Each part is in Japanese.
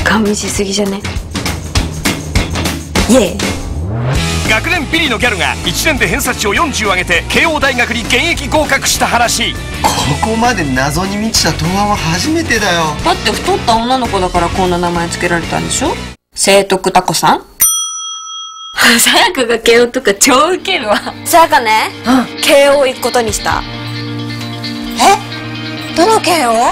ガン見しすぎじゃね？イエーイ。 学年ビリのギャルが1年で偏差値を40上げて慶応大学に現役合格した話。 ここまで謎に満ちた答案は初めてだよ。 だって太った女の子だからこんな名前つけられたんでしょ？聖徳タコさん。さやかが慶応とか超ウケるわ。さやかね、慶応行くことにした。どの慶応？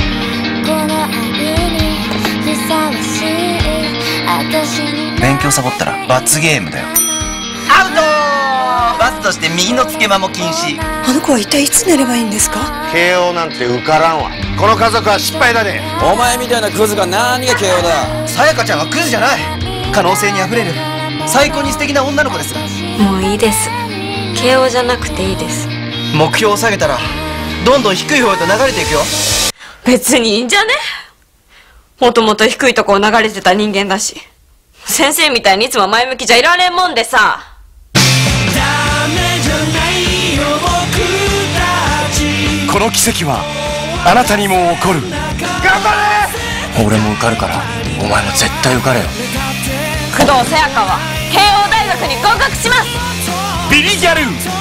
勉強サボったら罰ゲームだよ。アウトー。罰として右のつけまも禁止。 あの子は一体いつ寝ればいいんですか？ 慶応なんて受からんわ。この家族は失敗だね。 お前みたいなクズが何が慶応だ。 さやかちゃんはクズじゃない。可能性にあふれる最高に素敵な女の子です。 もういいです。慶応じゃなくていいです。 目標を下げたらどんどん低い方へと流れていくよ。 別にいいんじゃね？もともと低いとこを流れてた人間だし、先生みたいにいつも前向きじゃいられんもんでさ。 この奇跡はあなたにも起こる。 頑張れ。 俺も受かるからお前も絶対受かれよ。 工藤さやかは慶応大学に合格します。 ビリギャル